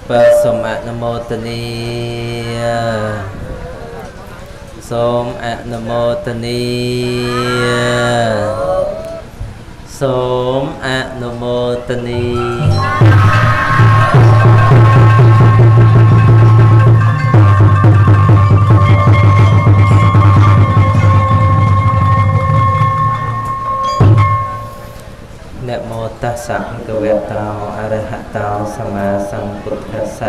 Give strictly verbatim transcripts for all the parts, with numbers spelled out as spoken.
Bà xôm ạ nà mô tà ni xôm ạ nà mô tà ni xôm ạ nà mô tà ni Nè mô tát sạ cơ vẹ tao a ra hạ tao sa ma sang bút thát sạ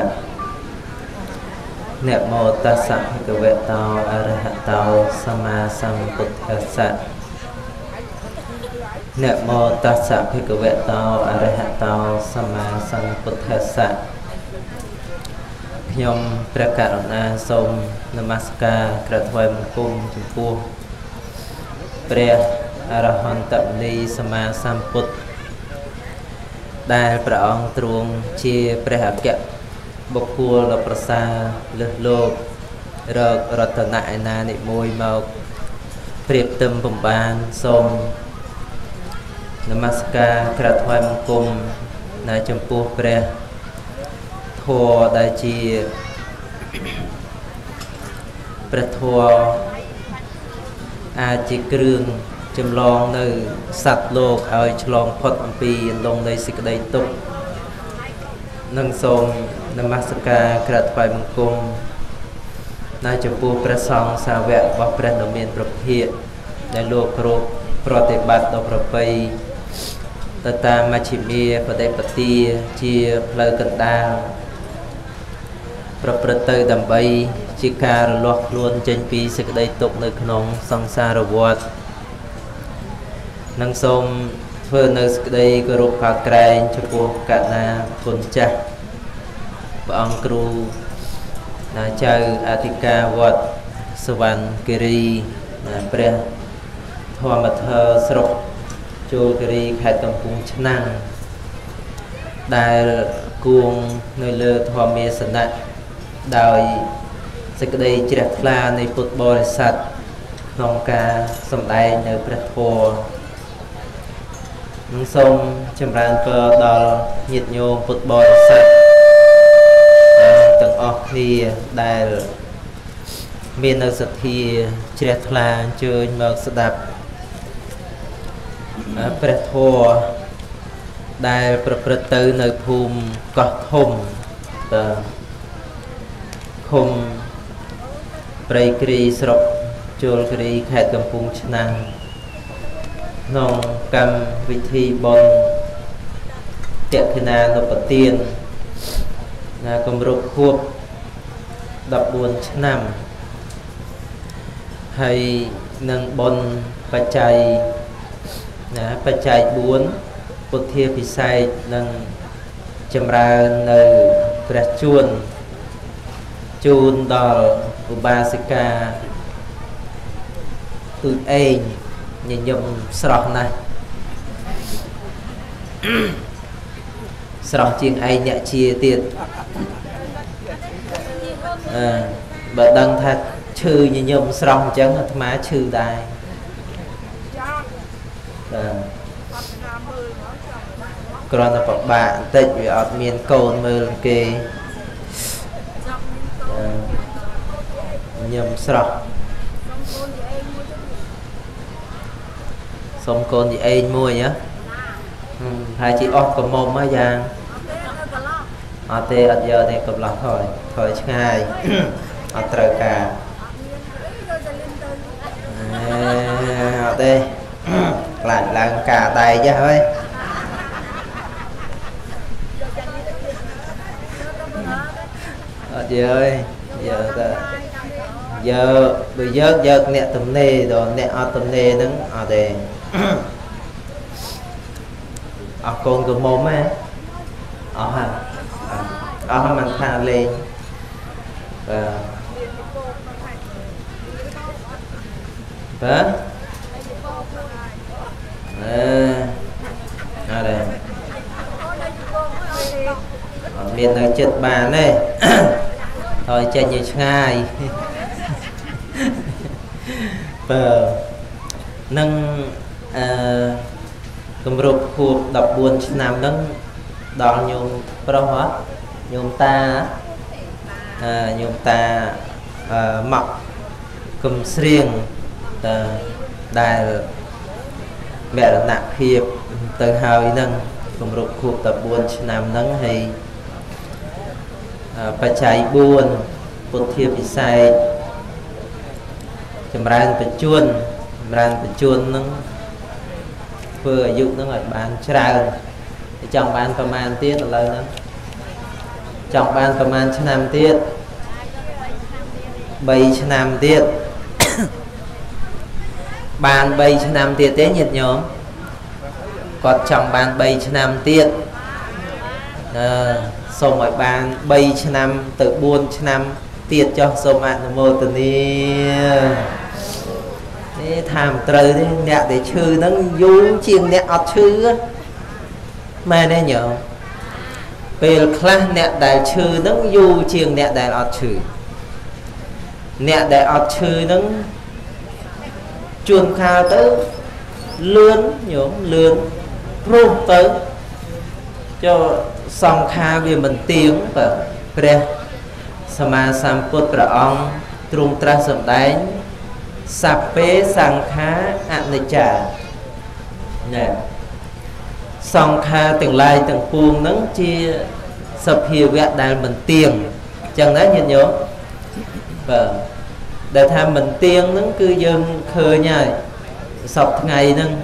Nè mô tát sạ cơ vẹ tao a ra hạ tao sa ma sang bút thát sạ Nè mô tát sạ cơ vẹ tao a ra hạ tao sa ma sang bút thát sạ Nhomព្រះករុណាសូមនមស្ការក្រថ្វាយបង្គំចំពោះព្រះអរហន្តមុនីសម្មាសម្ពុទ្ធដែលព្រះអង្គទ្រង់ជាព្រះអគ្គបុគ្គលដ៏ប្រសើរលើសលោករករតនៈឯណានិមួយមកព្រៀបផ្ទឹមបំបានសូមនមស្ការក្រថ្វាយបង្គំនៅចំពោះព្រះធម៌ដែលជាព្រះធម៌អាចជាគ្រឿងចម្លងនៅសត្វលោកឲ្យឆ្លងផុតអំពីអន្លង់នៃសេចក្តីទុក្ខនិងសូមនមស្ការក្រថ្វាយបង្គំនៅចំពោះព្រះសង្ឃសាវករបស់ព្រះដ៏មានព្រះភិក្ខដែលលោកគ្រប់ប្រតិបត្តិដល់ប្រពៃទៅតាមមជ្ឈិមាបដិបទាជាផ្លូវកណ្ដាលប្រព្រឹត្តទៅដើម្បីជាការរលាស់ខ្លួនចេញពីសេចក្តីទុក្ខនៅក្នុងសង្សារវដ្តនិងសូមធ្វើនៅសេចក្តីគោរពកោតក្រែងចំពោះកណ្ណាគុណចាស់ព្រះអង្គគ្រូណាចៅអធិការវត្តសវណ្ណគិរីណាព្រះធម្មធរស្រុកជួលគិរីខេត្តកំពង់ឆ្នាំងដែលគួងនៅលើធម្មាសនៈដោយសេចក្តីជ្រះថ្លានៃពុទ្ធបរិស័ទក្នុងការសម្ដែងនៅព្រះធម៌នឹងសូមចម្រើនពរដល់ញាតិញោមពុទ្ធបរិស័ទទាំងអស់គ្នាដែលមាននៅសទ្ធាជ្រះថ្លាអញ្ជើញមកស្ដាប់ព្រះធម៌ដែលប្រព្រឹត្តទៅនៅភូមិកោះធំឃុំព្រៃគ្រីស្រុកជួលគិរីខេត្តកំពង់ឆ្នាំងក្នុងកម្មវិធីបុណ្យតេខិណានុបទានណាគម្រប់ខួបដប់បួនឆ្នាំហើយនឹងបុណ្យបច្ច័យណាបច្ច័យបួនពុទ្ធាពិសេសនឹងចម្រើននៅព្រះជួនជូនដល់ឧបាសិកាទូចអេងញញឹមស្រស់ណាស់ស្រស់ជាងឯងអ្នកជាទៀតអឺបើដឹងថាឈឺញញឹមស្រស់អញ្ចឹងអាត្មាឈឺដែរបាទគ្រាន់តែពិបាកបន្តិចវាអត់មានកូនមើលគេញញឹមស្រស់សុំកូនទីឯងមួយហ៎ហើយជីអស់កមុំហ៎យ៉ាងអត់ទេអត់យកទេកំឡោះថយថយឆ្ងាយអត់ត្រូវការអត់ទេខ្លាចឡើងការដៃចាស់ហើយអត់យើយើទៅយើបើយើងយកអ្នកទំនេរដល់អ្នកអត់ទំនេរហ្នឹងអត់ទេអស់កូនកមុំហ៎អស់ហើយអស់មិនថាលេងបាទបាទអឺអត់ទេអត់មាននៅចិត្តបានទេថយចេញទៅឆ្ងាយបើនឹងអឺគម្រប់ខួបដប់បួនឆ្នាំហ្នឹងដល់ញោមប្រុសហ៎ nhôm ta à, nhôm ta à, mọc cầm riêng đài mẹ là nặng hiệp từ hai nâng cùng rụt cuộc tập buôn năm nâng hay bà chạy buôn bột thiệp bị sai chầm ran bị chuôn ran bị chuôn nâng vừa dụng nó ở bàn trào trong bàn phần màn tiết là lời nâng trong bàn phần màn cho năm tiết bảy cho năm tiết bàn bảy cho năm tiết tế nhiệt nhóm còn trong bàn bảy cho năm tiết à, xong mọi bàn bảy cho năm tự buôn cho năm tiết cho xong bạn mô tình đi tham trời đi nè để chư nó vô chiên nè ọt chư mà nè nhớ về class nè đại chư nó vô chiên nè đại ọt chư nè đại ọt chư nó chuồn khao tới lươn nhóm lươn rô tới cho xong kha vì mình tiếng và pre sama samput pra ong trung tra sầm đánh sape sang khá anicca nè xong kha từng lai từng buông nắng chia sập hiu vẹt đài mình tiền chẳng nói nhìn nhớ và để tham mình tiên nắng cư dân khơi nhai sọc ngày nâng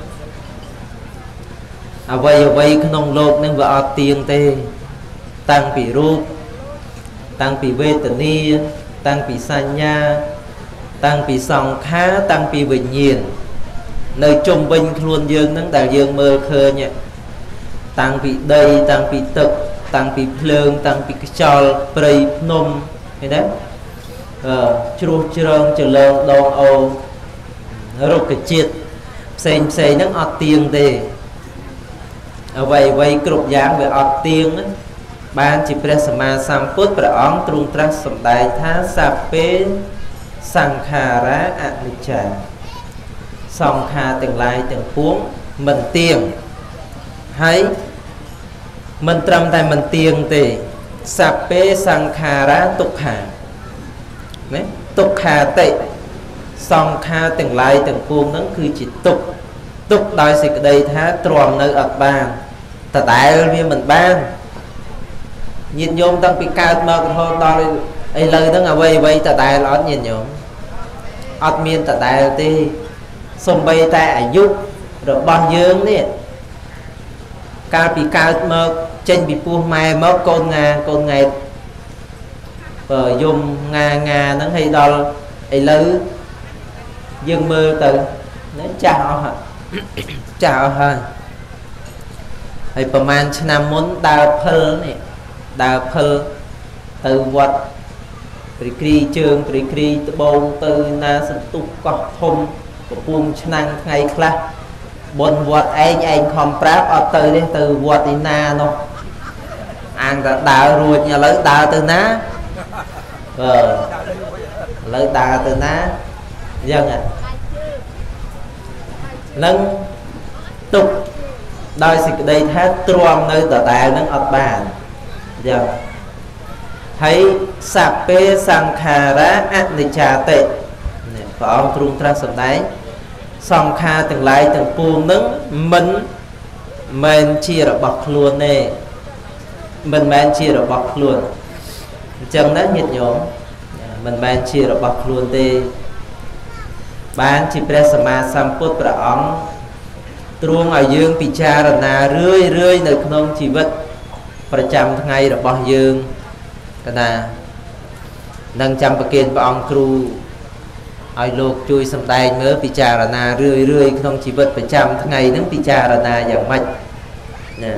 à vay vay cái nông lột nên vợ tiền tê tăng bị ruột tăng bị vê tận ni tăng bị san nha tăng bị sòng khá tăng bị bình nhiên nơi trung bình luôn dương nắng đại dương mơ khơi nhẹ tăng bị đây tăng bị tực tăng bị phơn tăng bị chòl prey nôm thế đấy chuột trơn chờ lợn đòn ô rồi cái chiết xem xem nó ọt tiền tê ở vậy vậy cục dáng về ọt tiền á ban chỉ presama samput pra ong trung tra sầm đại tha sape sankhara anicca song kha từng lai từng cuốn mình tiền hay mình trầm tại mình tiền thì sape sankhara tục hà đấy tục hà tệ song kha từng lai từng cuốn nó cứ chỉ tục tục đòi xịt đây thá tròn nơi ở bàn ta tại vì mình ban nhìn nhôm tăng bị cao mà thôi đòi ấy lời đó là vây vây ta tại lót nhìn nhôm ọt miên ta tại thì xông bay ta ở giúp rồi bao dương nè cao bị cao mà trên bị buông mai mất con nga con ngày rồi dùng nga nga nó hay đo ấy lời dương mơ từ nó chào hả chào hả hayประมาณ năm muốn đào phơ này đào phơ từ vật bị kri trường bị kri từ bông từ na sân tục cọp thùng của buông năng ngày khác bồn vật anh anh không práp ở từ đi từ vật đi na nó ăn đã đào ruột nhà lấy đào từ ná ờ lấy đào từ ná dân ạ nâng tục đôi xịt đây thác truong nơi tờ tài nâng ọt bàn giờ thấy sape sankhara anicca tệ và ông trung tra sầm đáy song kha từng lại từng buông nâng mình mình chia được bọc luôn nè mình mình chia được bọc luôn chân đất nhiệt nhóm mình mình chia được bọc luôn tê ban chỉ presama samput pra ong truong ở dương picharana rưỡi rưỡi nơi không chỉ vậtประจำ ngày rồi bao dương cái nào nâng chăm bậc kiên và ông kêu ai lục chui sầm tay mới picharana rưỡi rưỡi không chỉ vậtประจำ ngày nâng picharana dạng mạch nè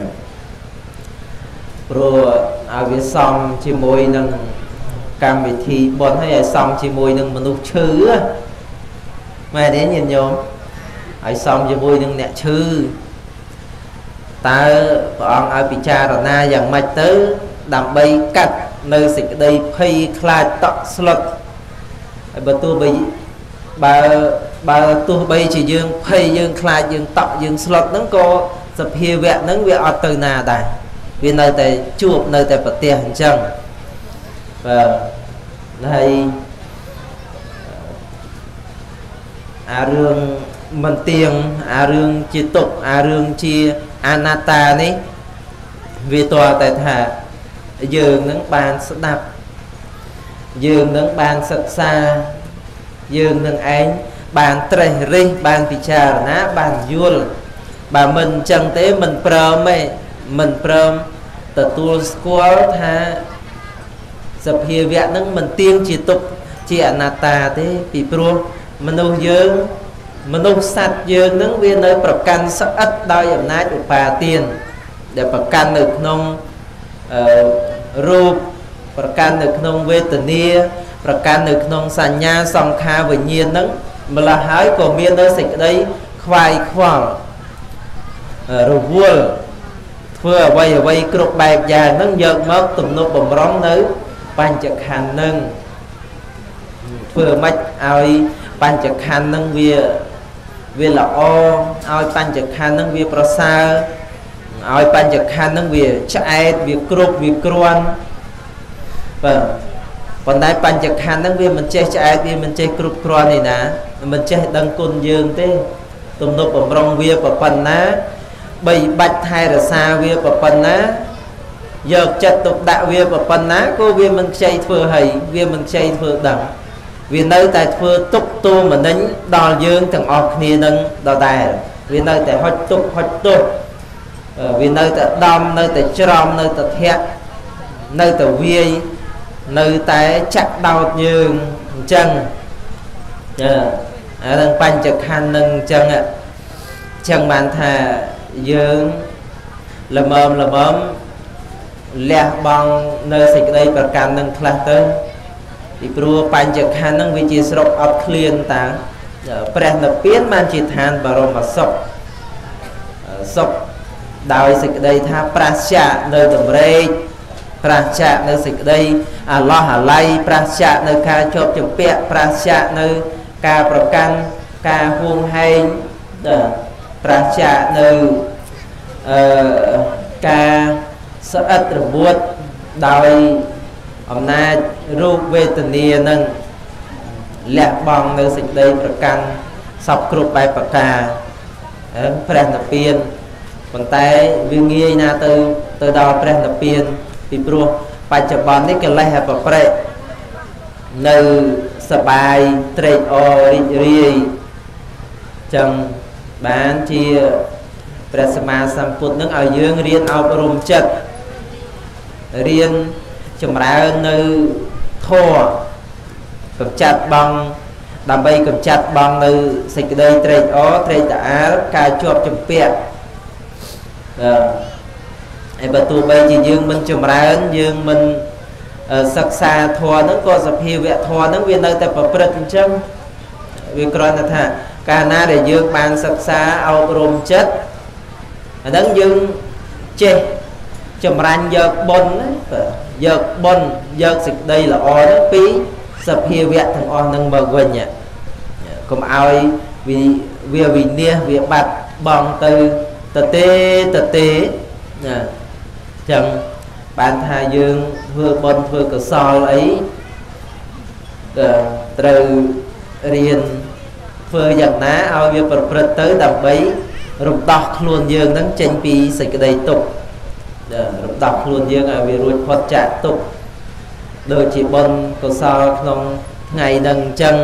rồi ở phía xong chỉ môi nâng cam vị thi bọn hay xong chỉ môi nâng manu chữ mà đến nhìn nhôm ai xong chỉ môi nâng nè chữ ta bọn ai bị cha rồi na dạng mạch tới đầm bay cắt nơi xịt đây phay khai tọt slot bà tu bị bà bà tu bay chỉ dương phay dương khai dương tọt dương slot nắng co sập hiu vẹn nắng vẹn ở từ nà đài vì nơi tại chuộc nơi tại bậc tiền chân và hay à rương mình tiền à rương chi tục à rương chi anatta ní vì tòa tại thả dường nâng bàn sắp đạp dường nâng bàn sắp xa dường nâng ánh bàn trầy ri bàn tì trà ná bàn dùl bà mình chẳng tế mình prơm ấy mình prơm tờ tu squall tha sập hiệp vẹn nâng mình tiên chỉ tục chỉ anatta thế vì pro mình đâu dương mình đâu sạch dương nâng viên nơi bậc căn sắc ất đôi ẩm nát của bà tiền để bậc căn được nông rụp bậc căn được nông vê tờ nia bậc căn được nông sàn nha song kha với nhiên nâng mà là hái của miên nơi xịt đấy khoai khoa rồi vua vừa quay quay cột bạc dài nâng giật mất tụm nộp bầm rong nữ ban chặt hành nâng vừa mạch ai ban chặt hành nâng vía vía là o ai ban chặt hành nâng vía prasa ai ban chặt hành nâng vía chạy vía cột vía cron và còn đây ban chặt hành nâng vía mình chơi chạy vía mình chơi cột cron này nè mình chơi đăng côn dương thế tụm nộp bầm rong vía và phần ná bây bạch thay là xa vía và phần ná giờ chặt tục đạo vía và phần ná cô vía mình chơi vừa hay vía mình chơi vừa đẳng vì nơi tại vừa tục tu mà nính đo dương thằng ọt nia nâng đo đài vì nơi tại hót tục hót tục vì nơi tại đom nơi tại tròn nơi tại thẹt nơi tại vía nơi tại chặt đau dương chân ở đang pan chặt khăn nâng chân ạ chân bàn thà dương là mồm là mớm lẹ bằng nơi xịt đây và càng nâng khá tới thì prua pan chặt khăn nâng vì chỉ sọc ọc khliên ta prẹt là biến man chỉ than bà rô mà sọc sọc đào xịt đây tha prasya nơi tầm rê prasya nơi xịt đây Allah hà lay prasya nơi ca chộp chụp pẹ prasya nơi caប្រកាន់ការហួងហែងប្រាជ្ញានៅការស្អិតរបួតដោយអំណាចរូបវេទនានឹងលះបង់នៅសេចក្តីប្រកាន់សពគ្រប់បែបប្រការព្រះនិព្វានប៉ុន្តែវាងាយណាទៅទៅដល់ព្រះនិព្វានពីព្រោះបច្ចុប្បន្ននេះកិលេសប្រព្រឹត្តនៅសបាយត្រេកអររីករាយចឹងបានជាព្រះសម្មាសម្ពុទ្ធនឹងឲ្យយើងរៀនអប់រំចិត្តរៀនចម្រើននៅធម៌កម្ចាត់បងដើម្បីកម្ចាត់បងនៅសេចក្តីត្រេកអរត្រេកតាអាលការជាប់ជំពាក់ហើយបើទោះបីជាយើងមិនចម្រើនយើងមិនសិក្សាធម៌ហ្នឹងក៏សភាវៈធម៌ហ្នឹងវានៅតែប្រព្រឹត្តអញ្ចឹងវាគ្រាន់តែថាកាលណាដែលយើងបានសិក្សាអប់រំចិត្តអាហ្នឹងយើងចេះចម្រាញ់យកបុណ្យយកបុណ្យយកសេចក្តីល្អហ្នឹងពីសភាវៈទាំងអស់ហ្នឹងមកវិញកុំឲ្យវាវាវិនាសវាបាត់បង់ទៅតទេតទេណាចឹងបានថាយើងធ្វើបុណ្យធ្វើកុសលអីត្រូវរៀនធ្វើយ៉ាងណាឲ្យវាប្រព្រឹត្តទៅដើម្បីរំដោះខ្លួនយើងហ្នឹងចេញពីសេចក្តីទុក្ខរំដោះខ្លួនយើងឲ្យវារួចផុតចាកទុក្ខដូចជាបុណ្យកុសលក្នុងថ្ងៃហ្នឹងអញ្ចឹង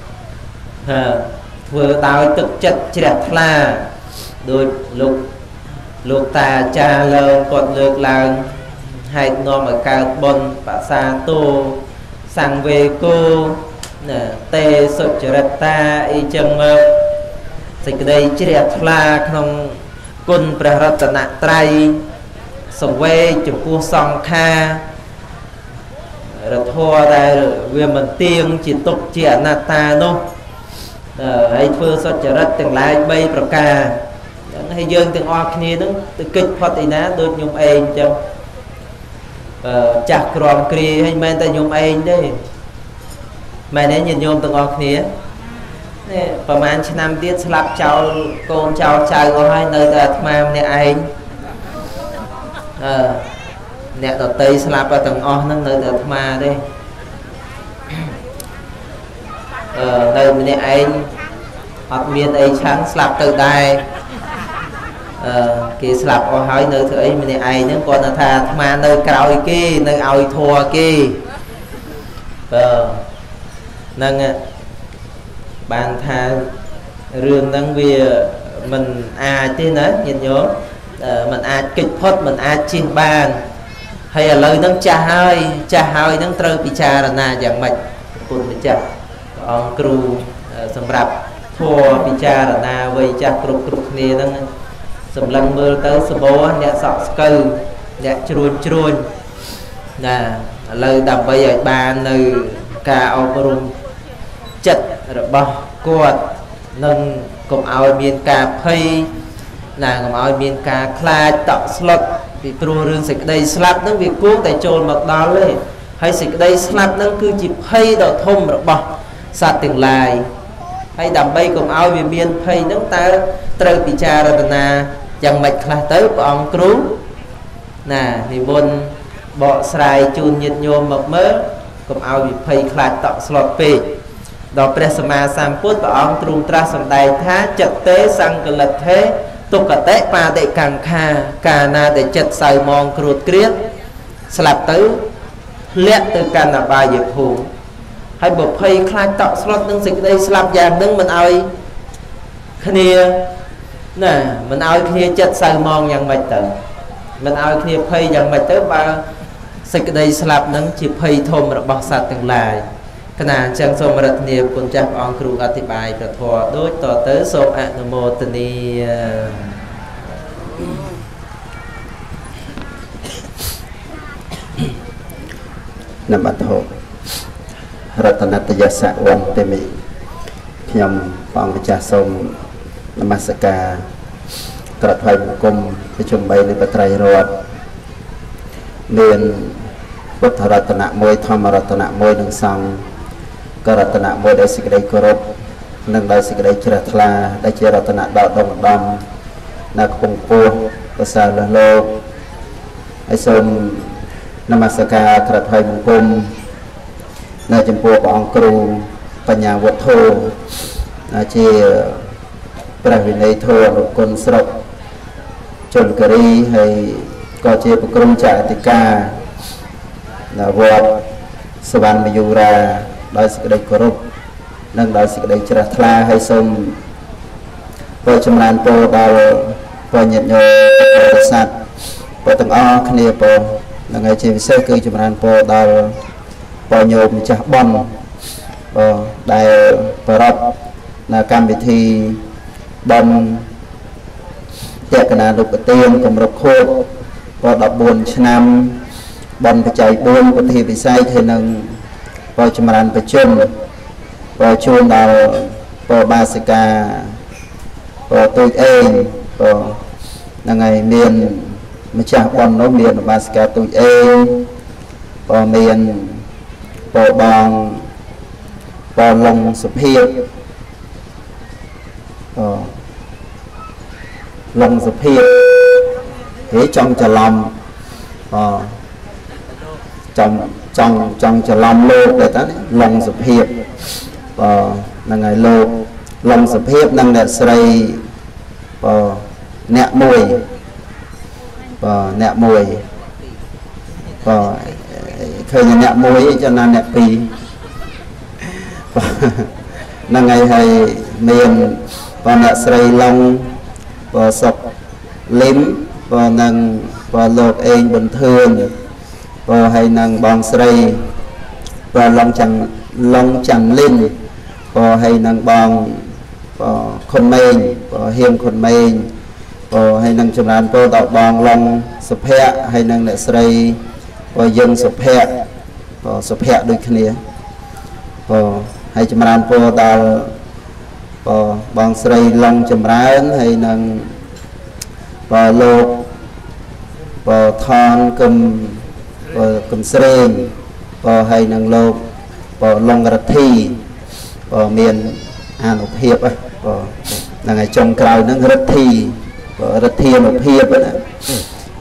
ធ្វើដោយទឹកចិត្តជ្រះថ្លាដូចលោកលោកតាអាចារ្យលើគាត់លើកឡើងហេតុនាំឲ្យកើតបុណ្យបសាទោសង្វេគោណាតេសុចរិតាអីចឹងមកសេចក្តីជ្រះថ្លាក្នុងគុណព្រះរតនត្រ័យសង្វេគចំពោះសង្ខាររធម៌ដែលវាមិនទៀងជាទុក្ខជាអនត្តានោះហើយធ្វើសុចរិតទាំងឡាយបីប្រការហើយយើងទាំងអស់គ្នានឹងទៅកិច្ចផុតឯណាដូចខ្ញុំឯងចឹងចាស់ក្រមគ្រាហើយមិនមែនតែខ្ញុំឯងទេមែនទេញាតិញោមទាំងអស់គ្នានេះប្រហែលឆ្នាំទៀតស្លាប់ចោលកូនចោលចៅអស់ហើយនៅតែអាត្មាម្នាក់ឯង nè tờ tây slap ở tầng o nó nơi tờ ma đây nơi mình anh hoặc miền ấy trắng slap từ đây kia slap ở hỏi nơi thứ ấy mình ai những con là thà mà nơi cao kia nơi ao thua kia nâng bàn thà rương nâng vì mình ai thế nữa nhìn nhớ mình ai kịch phốt mình ai chiên bàn hay là lời nâng cha hơi cha hơi nâng trơ bị cha là na dạng mạch cùng với cha ông cừu sầm rạp thua bị cha là na với cha cừu cừu này nâng sầm lăng mưa tới sầm bó nhẹ sọ cừ nhẹ chuồn chuồn nè lời đầm bây giờ bàn nơi ca ông rung chật rồi bao quạt nâng cùng ao miền cà phê là cùng ao miền cà khai tạo slot vì pro rương sạch đây slap nó việc cuốn tại trồn mặc đó lên hay sạch đây slap nó cứ chỉ phê đỏ thông rồi bỏ sạt từng lại hay đầm bay cùng ao miền miền phê nó ta trời bị cha ra na chẳng mạch là tới ông cứu nè thì bôn bỏ xài chun nhiệt nhôm mập mớ cùng ao bị phê khai tạo slot về đó presma samput và ông trung tra sầm đầy thá chật tế sang cái lật thế tục cả tế pa để càng kha cả na để chật sài mong cột kriết slap tới lẹ từ càng là bài dược hùng hay bộ phây khai tạo slot nâng dịch đây slap vàng nâng mình ai kia nè mình ai kia chật sài mong nhằng mạch tử mình ai kia phây nhằng mạch tới ba dịch đây slap nâng chỉ phây thôm rồi bọc sạt từng lại cái nào chẳng số mà rất nhiều con chắc ông cừu ở thì bài và thọ đối tỏ tới số ạ nô mô tê ni nằm bắt hộ Ratanataya Sa Wan Temi nhằm bằng cái trà sông Namasaka trật hoài một cung để chuẩn bị lên bát trai rồi liền bất thọ Ratana môi tham Ratana môi đường sông có Ratana môi để xịt đây cơ rốt nâng đây xịt đây chira thla đây chira Ratana đạo đông đông na cùng pua có sao là lô hay sông Namasaka trật hoài một cung nơi trong pua bọn cừuปัญญาวัตถุอาเจียประวินัยทั่วคนสระจนกรีให้ก็เจียปกรุงจ่าติกาวัดสวรรค์มายุราได้สิกได้กรุบนั่งได้สิกได้จระทลาให้สมโปรจำนานโปรดาวโปรยันโยโปรสัตโปรตั้งอ้อขณีโปรนั่งไงเจียวิเศษคือจำนานโปรดาวโปรโยมจักบอลได้ประรับในการวิธีบอลแจกนาลูกเตียงกำรับโคตรก็ดับบุญชนำบอลไปใจบุญปฏิวิสัยเทนึงพอจำรันไปจุ่มพอชวนดาวพอบาสิกาพอตัวเองพอยังไงเมียนไม่ใช่บอลโน้มเมียนบาสิกาตัวเองพอเมียนพอบองพอลงสุเพียลงสุเพียเฮ้จงจะลำจงจงจงจะลำโลกเลยตอนนี้ลงสุเพียนั่งไงโลกลงสุเพียนั่งเด็ดใส่เนะมวยเนะมวยเคยเนะมวยจนนานเนะปีนั่งไงให้เมียนปอนใส่ลงปอศกลิ้มปอนั่งปอโลกเองบนเทือนปอให้นั่งบองใส่ปอลงจังลงจังลิ้มปอให้นั่งบองปอคนเมงปอเฮียมคนเมงปอให้นั่งจำนานปอตอกบองลงสุเพะให้นั่งเนใส่ปอยังสุเพะปอสุเพะด้วยขณีปอให้จำรานโปรดาลปอบางสไลลงจำรานให้นังปอโลกปอทอนกุมปอกุมเสรีปอให้นังโลกปอลงรัทีปอเมียนอานุเพียบปอนังไงจงกล่าวนังรัทีปอรัทีอานุเพียบนะป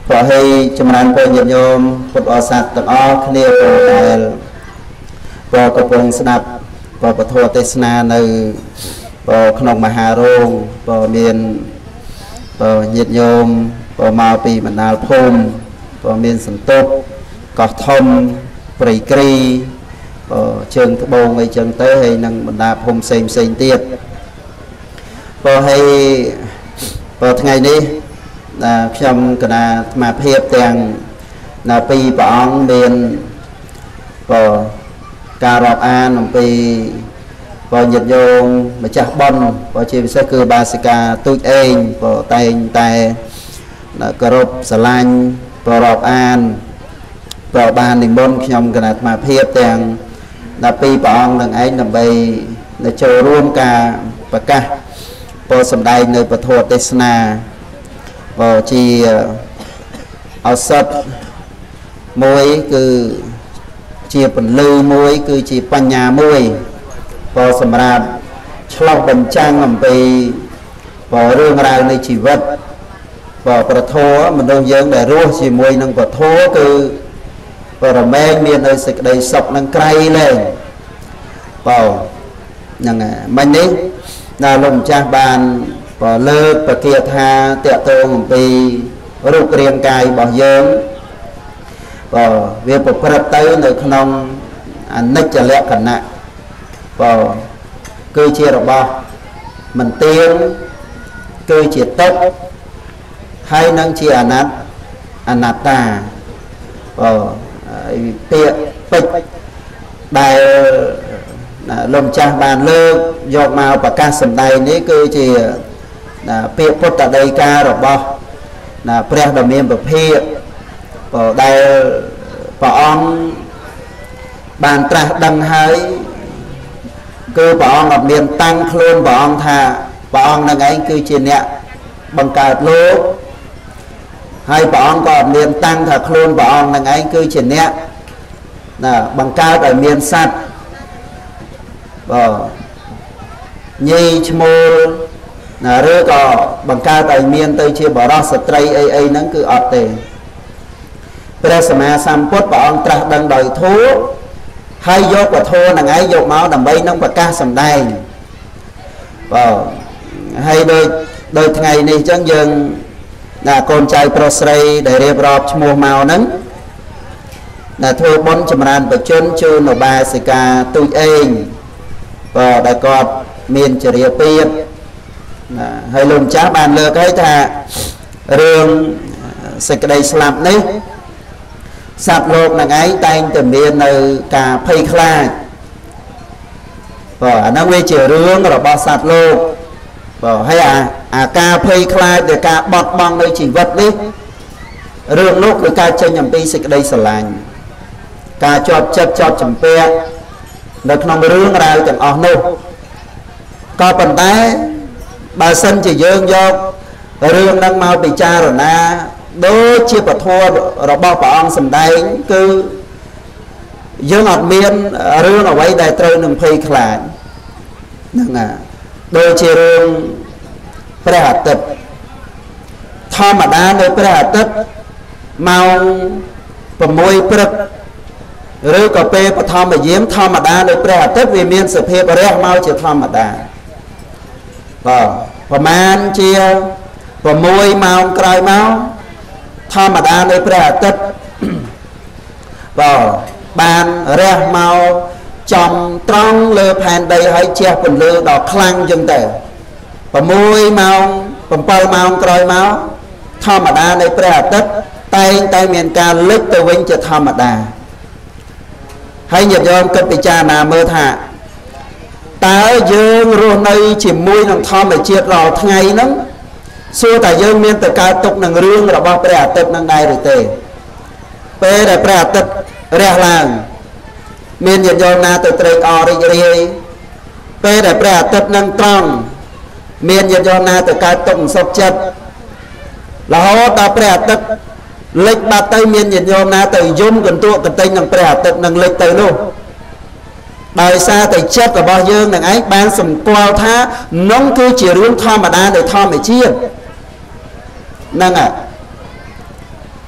ព្រោះឲ្យចម្រើនពរញាតិញោមពុទ្ធបរិស័ទទាំងអស់គ្នាដែលព្រោះកំពុងស្ដាប់ព្រោះពធទេសនានៅព្រោះក្នុងមហារោងព្រោះមានព្រោះញាតិញោមព្រោះមកពីបណ្ដាលភូមិព្រោះមានសន្ទុបកោះធំព្រៃគ្រីព្រោះជើងត្បូងអីចឹងទៅហើយនឹងបណ្ដាភូមិផ្សេងផ្សេងទៀតព្រោះឲ្យព្រោះថ្ងៃនេះខ្ញុំគណៈអាត្មាភាពទាំងនៅពីព្រះអង្គមានព្រោះការរាប់អានអំពីព្រោះញាតិញោមម្ចាស់បុណ្យព្រោះជាពិសេសគឺបាសិកាទូចអេងព្រោះតែងតែគោរពស្រឡាញ់ព្រោះរាប់អានព្រោះបាននិមន្តខ្ញុំគណៈអាត្មាភាពទាំងដល់ពីព្រះអង្គនឹងឯងដើម្បីនៅចូលរួមការប្រកាសព្រោះសម្ដែងនៅពធទេសនាព្រោះជាឱសថមួយគឺជាពន្លឺមួយគឺជាបញ្ញាមួយព្រោះសម្រាប់ឆ្លុះបញ្ចាំងអំពីព្រោះរឿងរ៉ាវនៃជីវិតព្រោះប្រធមមនុស្សយើងដែលរស់ជាមួយនឹងប្រធមគឺបរមែងមាននៅសេចក្តីសុខនឹងក្រៃលែងបងហ្នឹងហើយមិញនេះដល់លោកម្ចាស់បានព្រោះលើកប្រគាថាតេតងអំពីរូបរាងកាយរបស់យើងព្រោះវាប្រព្រឹត្តទៅនៅក្នុងអនិច្ចលក្ខណៈព្រោះគឺជារបស់មិនទៀងគឺជាទុក្ខហើយនឹងជាអនត្តអនត្តាព្រោះពាក្យពេចន៍ដែលលោកម្ចាស់បានលើកយកមកប្រកាសសម្ដែងនេះគឺជាពាក្យពុទ្ធដីការបស់ព្រះដ៏មានពភាកព្រោះដែលព្រះអង្គបានត្រាស់ដឹងហើយគឺព្រះអង្គអត់មានតាំងខ្លួនព្រះអង្គថាព្រះអង្គនឹងឯងគឺជាអ្នកបង្កើតលោកហើយព្រះអង្គក៏អត់មានតាំងថាខ្លួនព្រះអង្គនឹងឯងគឺជាអ្នកណាបង្កើតឲ្យមានសត្វបាទញីឈ្មោលណាឬក៏បង្កើតឲ្យមានទៅជាបរិសុទ្ធស្ត្រីអីអីហ្នឹងគឺអត់ទេព្រះសម្មាសម្ពុទ្ធព្រះអង្គត្រាស់ដឹងដោយធម៌ហើយយកពធហ្នឹងឯងយកមកដើម្បីនឹងប្រកាសសម្ដែងបាទហើយដូចដូចថ្ងៃនេះអញ្ចឹងយើងណាកូនចៅប្រុសស្រីដែលរៀបរាប់ឈ្មោះមកហ្នឹងណាធ្វើបុណ្យចម្រើនបជនជូននៅបាសិកាទូចអេងបាទដែលគាត់មានចរិយាពីបណាហើយលោកម្ចាស់បានលើកឲ្យថារឿងសេចក្តីស្លាប់នេះសត្វលោកនឹងឯងតែងតែមាននៅការភ័យខ្លាចបាទអាហ្នឹងវាជារឿងរបស់សត្វលោកបាទហើយអាអាការភ័យខ្លាចនៃការបត់បង់នៅជីវិតនេះរឿងនោះគឺការចេញអំពីសេចក្តីស្រឡាញ់ការជាប់ចិត្តជាប់ចម្ពាក់នៅក្នុងរឿងរ៉ាវទាំងអស់នោះក៏ប៉ុន្តែបើសិនជាយើងយករឿងហ្នឹងមកពិចារណាដូចជាពធរបស់ព្រះអង្គសម្ដែងគឺយើងអត់មានរឿងអ្វីដែលត្រូវនឹងភ័យខ្លាចហ្នឹងណាដូចជារឿងព្រះអាទិត្យធម្មតានៅព្រះអាទិត្យម៉ោងប្រាំមួយព្រឹកឬក៏ពេលបឋមយាមធម្មតានៅព្រះអាទិត្យវាមានសភាពរះមកជាធម្មតាបាទប្រហែលជាប្រាំមួយម៉ោងក្រោយមកធម្មតានៅព្រះអាទិត្យបាទបានរះមកចំត្រង់លើផែនដីហើយជះពន្លឺដ៏ខ្លាំងចឹងទៅប្រាំមួយម៉ោងប្រាំពីរម៉ោងក្រោយមកធម្មតានៃព្រះអាទិត្យតែងតែមានការលិចទៅវិញជាធម្មតាហើយញាតិញោមគិតពិចារណាមើលថាតើយើងរស់នៅជាមួយនឹងធម្មជាតិរាល់ថ្ងៃហ្នឹងសួរតែយើងមានទៅកើតទុកនឹងរឿងរបស់ព្រះអាទិត្យនឹងដែរឬទេពេលដែលព្រះអាទិត្យរះឡើងមានញាតិញោមណាទៅត្រេកអររីករាយពេលដែលព្រះអាទិត្យនឹងត្រង់មានញាតិញោមណាទៅកើតទុកសុខចិត្តរហូតដល់ព្រះអាទិត្យលិចបាត់ទៅមានញាតិញោមណាទៅយំកន្ទក់កន្ទិញនឹងព្រះអាទិត្យនឹងលិចទៅនោះដោយសារតែចិត្តរបស់យើងនឹងឯងបានសម្គាល់ថានោះគឺជារឿងធម្មតានៃធម្មជាតិហ្នឹងហើយ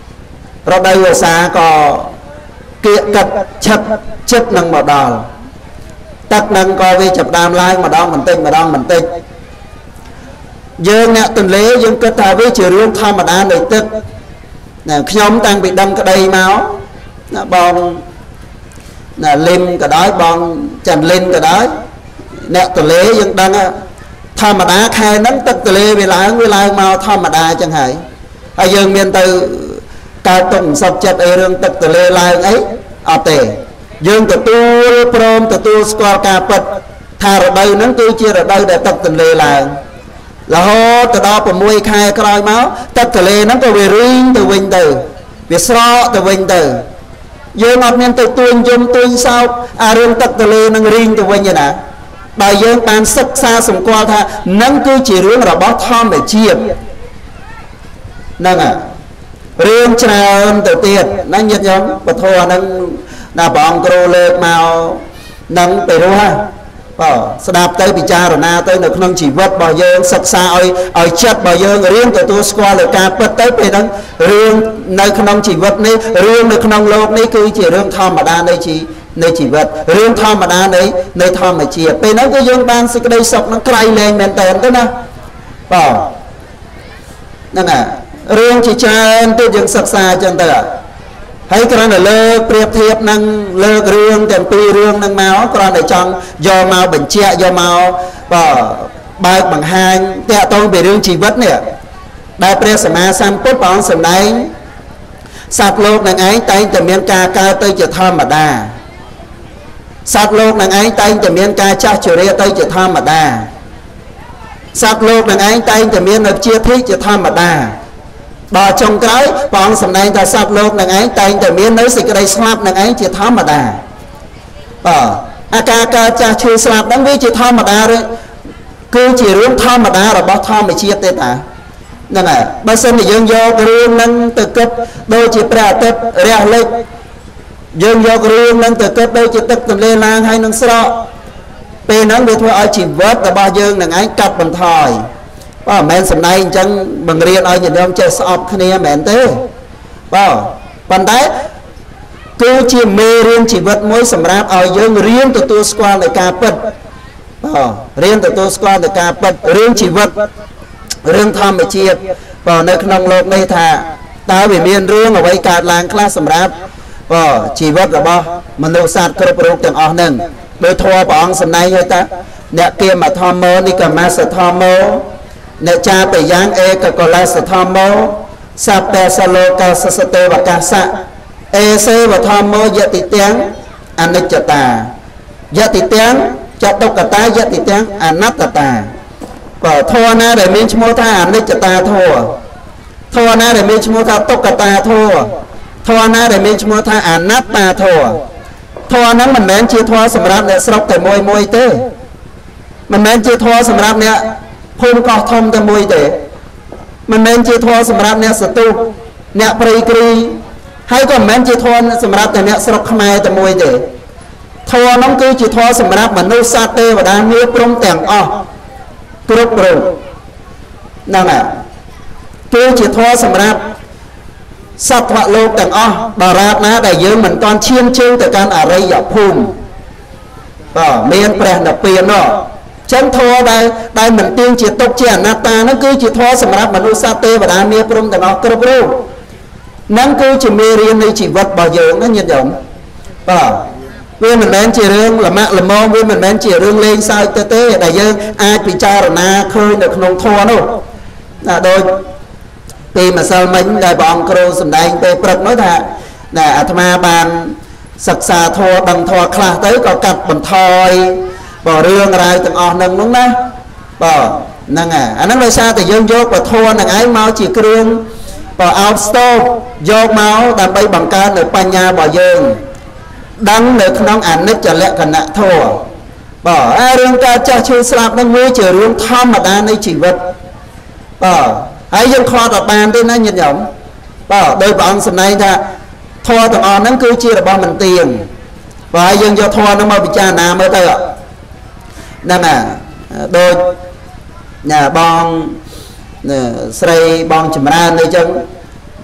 រដូវវស្សាក៏គៀកកាត់ឆឹកចិត្តនឹងមកដល់ទឹកនឹងក៏វាចាប់ដើមឡើងម្ដងបន្តិចម្ដងបន្តិចយើងអ្នកទន្លេយើងគិតថាវាជារឿងធម្មតានៃទឹកណាខ្ញុំតាំងពីដឹងក្តីមកណាបងណាលឹមក៏ដោយបងចាន់លិនក៏ដោយអ្នកទន្លេយើងដឹងធម្មតាខែហ្នឹងទឹកទន្លេវាឡើងវាឡើងមកធម្មតាចឹងហើយហើយយើងមានទៅកើតទុកសុខចិត្តអីរឿងទឹកទន្លេឡើងអីអត់ទេយើងទទួលព្រមទទួលស្គាល់ការពិតថារដូវហ្នឹងគឺជារដូវដែលទឹកទន្លេឡើងរហូតទៅដល់៦ខែក្រោយមកទឹកទន្លេហ្នឹងក៏វារីងទៅវិញទៅវាស្រកទៅវិញទៅយើងអត់មានទៅទួញយំទួញសោកអារឿងទឹកទន្លេនឹងរីងទៅវិញទេណាបើយើងបានសិក្សាសម្គាល់ថានឹងគឺជារឿងរបស់ធម្មជាតិហ្នឹងហើយរឿងច្រើនទៅទៀតណាញាតិញោមពធហ្នឹងណាព្រះអង្គគ្រូលើកមកនឹងទៅរស់បាទស្ដាប់ទៅពិចារណាទៅនៅក្នុងជីវិតរបស់យើងសិក្សាឲ្យឲ្យចិត្តរបស់យើងរៀនទទួលស្គាល់លើការពិតទៅពេលហ្នឹងរឿងនៅក្នុងជីវិតនេះរឿងនៅក្នុងโลกនេះគឺជារឿងធម្មតានៃជីនៃជីវិតរឿងធម្មតានៃនៃធម្មជាតិពេលហ្នឹងគឺយើងបានសេចក្តីសុខនឹងក្រៃលែងមែនតើទៅណាបាទហ្នឹងហើយរឿងជាច្រើនទៀតយើងសិក្សាចឹងទៅហើយគ្រាន់តែលើកប្រៀបធៀបនឹងលើករឿងទាំងពីររឿងនឹងមកគ្រាន់តែចង់យកមកបញ្ជាក់យកមកបាទបើកបង្ហាញតាក់ទងពីរឿងជីវិតនេះដែលព្រះសម្មាសម្ពុទ្ធព្រះអង្គសម្ដែងសត្វលោកនឹងឯងតែងតែមានការកើតទៅជាធម្មតាសត្វលោកនឹងឯងតែងតែមានការចាស់ជរាទៅជាធម្មតាសត្វលោកនឹងឯងតែងតែមាននៅជាធិជាធម្មតាដល់ចុងក្រោយព្រះអង្គសម្ដែងថាសត្វលោកនឹងឯងតែងតែមាននៅសេចក្តីស្លាប់នឹងឯងជាធម្មតាបាទអាការកើតចាស់ឈឺស្លាប់ហ្នឹងវាជាធម្មតាឬគឺជារឿងធម្មតារបស់ធម្មជាតិទេតាហ្នឹងហើយបើសិនជាយើងយករឿងហ្នឹងទៅគិតដូចជាព្រះអាទិត្យរះលិចយើងយករឿងហ្នឹងទៅគិតដូចជាទឹកទន្លេឡើងហើយនឹងស្រកពេលហ្នឹងវាធ្វើឲ្យជីវិតរបស់យើងនឹងឯងកាត់បន្ថយបាទមិនមែនសម្ដែងអញ្ចឹងបង្រៀនឲ្យញាតិញោមចេះស្អប់គ្នាមែនទេបាទប៉ុន្តែគឺជាមេរៀនជីវិតមួយសម្រាប់ឲ្យយើងរៀនទទួលស្គាល់នៃការពិតបាទរៀនទទួលស្គាល់នៃការពិតរឿងជីវិតរឿងធម្មជាតិបាទនៅក្នុងโลกនេះថាតើវាមានរឿងអ្វីកើតឡើងខ្លះសម្រាប់បាទជីវិតរបស់មនុស្សសត្វគ្រប់រូបទាំងអស់ហ្នឹងដោយធម៌ព្រះអង្គសម្ដែងឲ្យថាអ្នកគាមធម្មោនិកមាសធម្មោអ្នកចាតយ៉ាងឯកកលសធម្មោសព្ទសលោកសសទេវកាសៈអេសេវធម្មោយតិទាំងអនិច្ចតាយតិទាំងចតុកតាយតិទាំងអនត្តតាបើធម៌ណាដែលមានឈ្មោះថាអនិច្ចតាធម៌ធម៌ណាដែលមានឈ្មោះថាទុក្ខតាធម៌ធម៌ណាដែលមានឈ្មោះថាអនត្តាធម៌ធម៌ហ្នឹងមិនមែនជាធម៌សម្រាប់អ្នកស្រុកតែមួយមួយទេមិនមែនជាធម៌សម្រាប់អ្នកភូមិកោះធំតែមួយទេមិនមែនជាធម៌សម្រាប់អ្នកសតុះអ្នកព្រៃគ្រីហើយក៏មិនមែនជាធម៌សម្រាប់តែអ្នកស្រុកខ្មែរតែមួយទេធម៌ហ្នឹងគឺជាធម៌សម្រាប់មនុស្សសត្វទេវតាមាព្រំទាំងអស់គ្រប់រូបហ្នឹងហើយគឺជាធម៌សម្រាប់សត្វលោកទាំងអស់ដរាបណាដែលយើងមិនទាន់ឈានជើងទៅកាន់អរិយភូមិបាទមានព្រះនិព្វាននោះចឹងធម៌ដែលដែលមិនទៀងជាទុកជាអនត្តាហ្នឹងគឺជាធម៌សម្រាប់មនុស្សសត្វទេវតាមាព្រំទាំងអស់គ្រប់រូបហ្នឹងគឺជាមេរៀននៃជីវិតរបស់យើងណាញាតិញោមបាទវាមិនមែនជារឿងលមាក់លមងវាមិនមែនជារឿងលេងសើចទៅទេដែលយើងអាចពិចារណាឃើញនៅក្នុងធម៌នោះណាដូចពីម្សិលមិញដែលព្រះអង្គគ្រូសម្ដែងពេលព្រឹកនោះថាណាអាត្មាបានសិក្សាធម៌ដឹងធម៌ខ្លះទៅក៏កាត់បន្ថយបើរឿងរ៉ាវទាំងអស់នឹងនោះណាបាទហ្នឹងហើយអាហ្នឹងដោយសារតែយើងយកពធនឹងឯងមកជាគ្រឿងបើអោបស្ទប់យកមកដើម្បីបង្កើននៅបញ្ញារបស់យើងដឹងនៅក្នុងអនិច្ចលក្ខណៈធម៌បាទអារឿងការចាស់ឈឺស្លាប់ហ្នឹងវាជារឿងធម្មតានៃជីវិតបាទហើយយើងខ្វល់តែបានទេណាញាតិញោមបាទដោយព្រះអង្គសម្ដែងថាធម៌ទាំងអស់ហ្នឹងគឺជារបស់មិនទៀងបាទយើងយកធម៌ហ្នឹងមកពិចារណាមើលទៅហ្នឹងណាដូចណាបងស្រីបងចម្រើនអីចឹង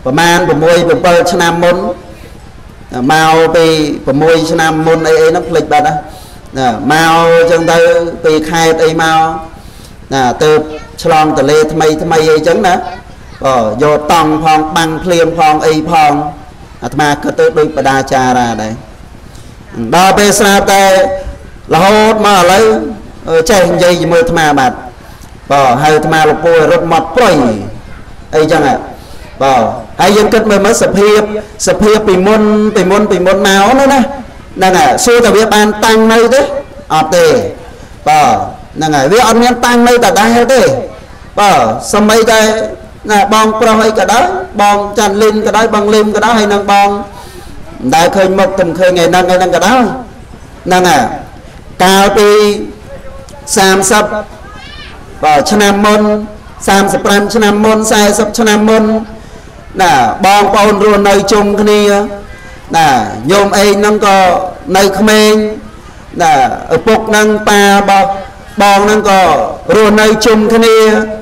ប្រមាណ6 7ឆ្នាំមុនមកពី6ឆ្នាំមុនអីអីហ្នឹងភ្លេចបាត់ណាមកអញ្ចឹងទៅពីខេត្តអីមកណាទៅឆ្លងទលេថ្មីថ្មីអីចឹងណាអូយកតង់ផងបាំងភ្លៀងផងអីផងអាត្មាគិតទៅដូចបដាចារាដែរដល់ពេលស្រាប់តែរហូតមកឥឡូវចេះនិយាយជាមួយអាត្មាបាទបើហៅអាត្មាលពួយរត់មកព្រុយអីចឹងហ៎បើហើយយើងគិតមើលមើលសភាពសភាពពីមុនពីមុនពីមុនមកនោះណាហ្នឹងហើយសួរតែវាបានតាំងនៅទេអត់ទេបើហ្នឹងហើយវាអត់មានតាំងនៅដដែលទេបើសម្បីតែណាបងប្រុសអីក៏ដោយបងចាន់លីនក៏ដោយបងលឹមក៏ដោយហើយនឹងបងមិនដែលឃើញមុខតែមិនឃើញថ្ងៃហ្នឹងថ្ងៃហ្នឹងក៏ដោយហ្នឹងហើយកាលពីសាមសិបបើឆ្នាំមុនសាមសិបប្រាំឆ្នាំមុនសែសិបឆ្នាំមុនណាបងប្អូនរស់នៅជុំគ្នាណាញោមអេងហ្នឹងក៏នៅក្មេងណាឪពុកហ្នឹងប៉ារបស់បងហ្នឹងក៏រស់នៅជុំគ្នា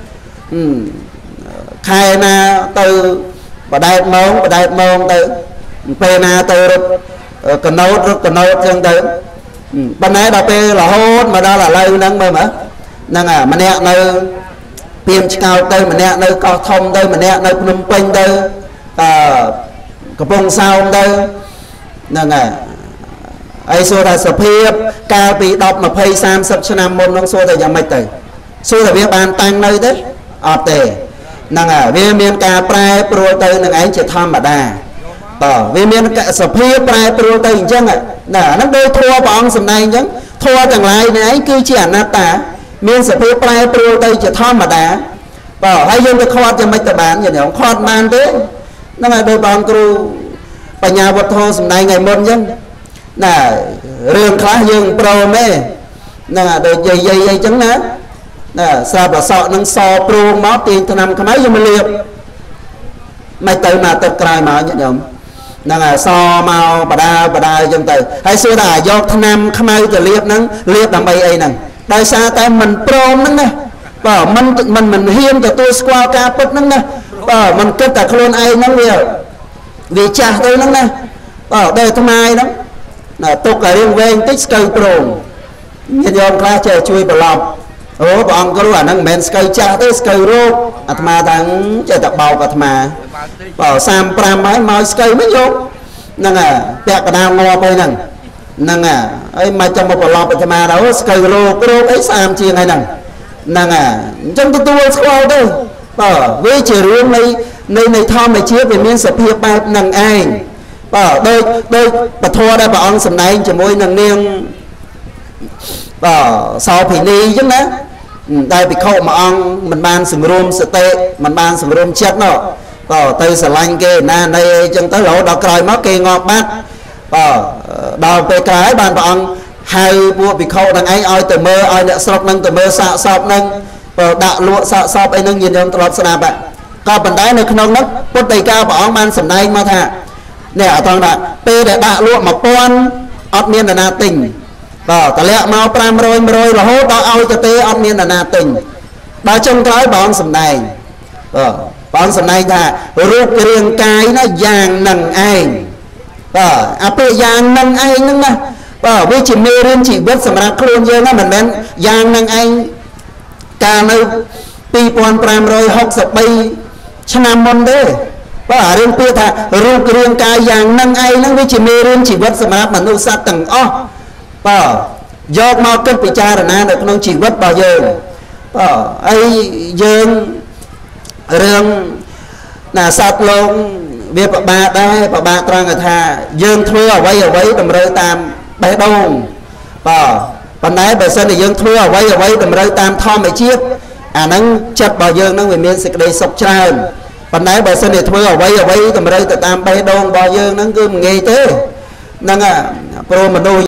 ខែណាទៅបដែតម៉ោងបដែតម៉ោងទៅពេលណាទៅរត់កណោតរត់កណោតចឹងទៅប៉ុន្តែដល់ពេលរហូតមកដល់ឥឡូវហ្នឹងមើលមើលហ្នឹងអាម្នាក់នៅពីមឆ្កោតទៅម្នាក់នៅកោះធំទៅម្នាក់នៅភ្នំពេញទៅអឺកំពង់សោមទៅហ្នឹងហើយហើយសួរថាសភាពកាលពីដប់ម្ភៃសាមសិបឆ្នាំមុនហ្នឹងសួរតែយ៉ាងម៉េចទៅសួរថាវាបានតាំងនៅទេអត់ទេហ្នឹងហើយវាមានការប្រែប្រួលទៅនឹងឯងជាធម្មតាបាទវាមានសភាពប្រែប្រួលទៅអញ្ចឹងណាហ្នឹងដូចធัวព្រះអង្គសម្ដែងអញ្ចឹងធัวទាំងឡាយនេះឯងគឺជាអនត្តាមានសភាពប្រែប្រួលទៅជាធម្មតាបាទហើយយើងទៅខាត់យ៉ាងម៉េចទៅបានយ៉ាងនេះខាត់បានទេហ្នឹងហើយដោយបងគ្រូបញ្ញាវត្ថុសម្ដែងថ្ងៃមុនអញ្ចឹងណារឿងខ្លះយើងប្រមទេហ្នឹងហើយដូចយាយយាយអីចឹងណាណាស្រាប់ប្រសក់នឹងសព្រួងមកទាញឆ្នាំខ្មៅយកមកលាបមិនទៅមកទឹកក្រោយមកញាតិញោមហ្នឹងហើយសមកបដាបដាអញ្ចឹងទៅហើយសួរថាយកឆ្នាំខ្មៅទៅលាបហ្នឹងលាបដើម្បីអីហ្នឹងដោយសារតែមិនព្រមហ្នឹងណាបាទមិនមិនមិនហ៊ានទទួលស្គាល់ការពិតហ្នឹងណាបាទមិនគិតតែខ្លួនឯងហ្នឹងវាវាចាស់ទៅហ្នឹងណាបាទដែលថ្មៃហ្នឹងណាទុកឲ្យរៀងវែងតិចស្កើព្រមញាតិញោមខ្លះចេះជួយប្រឡប់អូព្រះអង្គគ្រូអាហ្នឹងមិនមែនស្កើចាស់ទេស្កើរោគអាត្មាតាំងចេះតែបោកអាត្មាបាទសាមប្រាំហើយមកស្កើមិនយកហ្នឹងហើយពាក់កណ្ដាលងាប់ហើយហ្នឹងហ្នឹងហើយអីមកចាំមកប្រឡប់អាត្មាទៅស្កើរោគរោគអីស្អាមជាងហើយហ្នឹងហ្នឹងហើយអញ្ចឹងទទួលស្គាល់ទៅបាទវាជារឿងនៃនៃនៃធម្មជាតិវាមានសភាពបែបហ្នឹងឯងបាទដូចដូចពធដែលព្រះអង្គសម្ដែងជាមួយនឹងនាងបាទសោភិនីអញ្ចឹងណាដែលភិក្ខុមួយអង្គមិនបានសង្រួមសតិមិនបានសង្រួមចិត្តនោះបាទទៅស្រឡាញ់គេណានៃអីចឹងទៅរហូតដល់ក្រោយមកគេងាប់បាត់បាទដល់ពេលក្រោយបានព្រះអង្គហៅពួកភិក្ខុទាំងឯងឲ្យទៅមើលឲ្យអ្នកស្រុកនឹងទៅមើលសាកសពនឹងបាទដាក់លក់សាកសពអីនឹងញាតិញោមធ្លាប់ស្ដាប់ហ្នឹងក៏ប៉ុន្តែនៅក្នុងនោះពុទ្ធដីកាព្រះអង្គបានសម្ដែងមកថានេះអត់ត្រង់ថាពេលដែលដាក់លក់mộtពាន់អត់មាននរណាទិញបាទតម្លាក់មកប្រាំរយ មួយរយរហូតដល់ឲ្យទៅទេអត់មាននរណាទិញដល់ចុងក្រោយព្រះអង្គសម្ដែងបាទព្រះអង្គសម្ដែងថារូបរាងកាយណាយ៉ាងនឹងឯងបាទអាពេលយ៉ាងនឹងឯងហ្នឹងណាបាទវាជាមេរៀនជីវិតសម្រាប់ខ្លួនយើងណាមិនមែនយ៉ាងនឹងឯងកាលនៅពីរពាន់ប្រាំរយហុកសិបបីឆ្នាំមុនទេបាទរឿងពាក្យថារូបរាងកាយយ៉ាងនឹងឯងហ្នឹងវាជាមេរៀនជីវិតសម្រាប់មនុស្សសត្វទាំងអស់បាទយកមកគិតពិចារណានៅក្នុងជីវិតរបស់យើងបាទអីយើងរឿងណាសត្វលោកវាពិបាកដែរពិបាកត្រង់ថាយើងធ្វើអ្វីអ្វីតម្រូវតាមបេះដូងបាទប៉ុន្តែបើសិនជាយើងធ្វើអ្វីអ្វីតម្រូវតាមធម្មជាតិអាហ្នឹងចិត្តរបស់យើងហ្នឹងវាមានសេចក្តីសុខច្រើនប៉ុន្តែបើសិនជាធ្វើអ្វីអ្វីតម្រូវទៅតាមបេះដូងរបស់យើងហ្នឹងគឺមិនងាយទេហ្នឹងព្រោះមនុស្ស